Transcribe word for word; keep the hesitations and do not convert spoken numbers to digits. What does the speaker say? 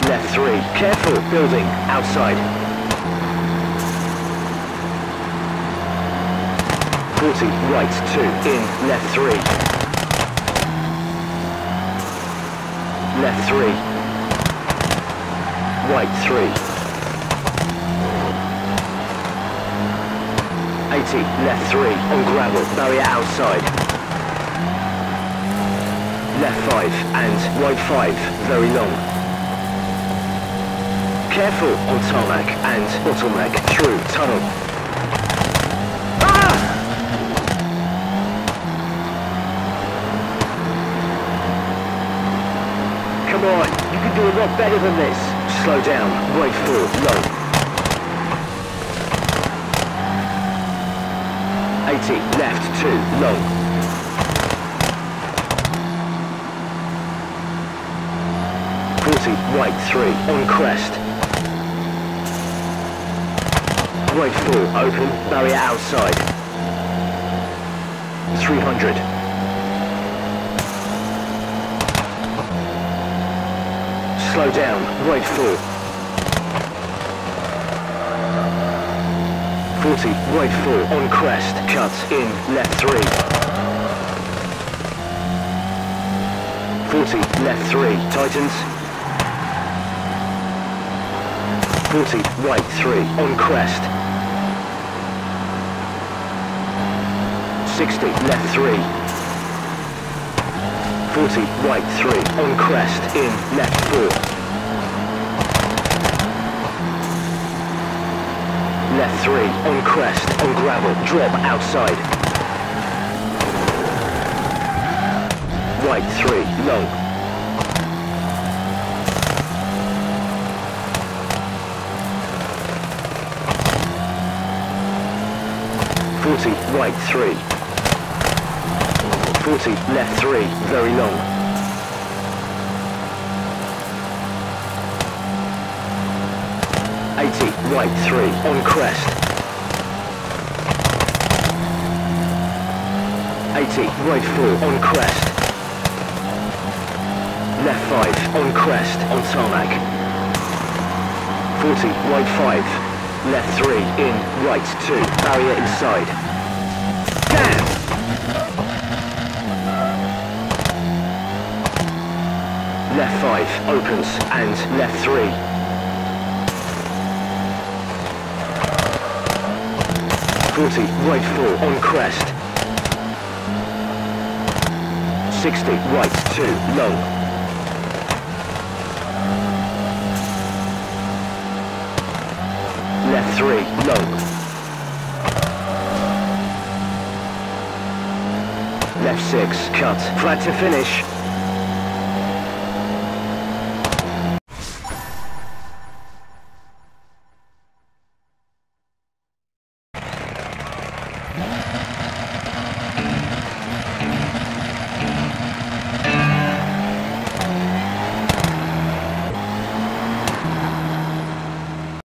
left three. Careful, building, outside. forty, right two. In, left three. Left three. Right three. eighty, left three. On gravel, barrier outside. Left five and right five, very long. Careful on tarmac and bottleneck through tunnel. Ah! Come on, you can do a lot better than this. Slow down, right four, low. eighty, left two, long. forty, right three, on crest. Right four, open, barrier outside. three hundred. Slow down, right four. forty, right four, on crest, cut, in, left three. forty, left three, tightens. forty, right three, on crest. sixty, left three. forty, right three, on crest, in, left four. Left three, on crest, on gravel, drop outside. Right three, long. forty, right three. forty, left three, very long. eighty, right three, on crest. eighty, right four, on crest. Left five, on crest, on tarmac. forty, right five. Left three, in, right two, barrier inside. Damn! Left five, opens, and left three. forty, right four, on crest. sixty, right two, long. Left three, long. Left six, cut. Flat to finish.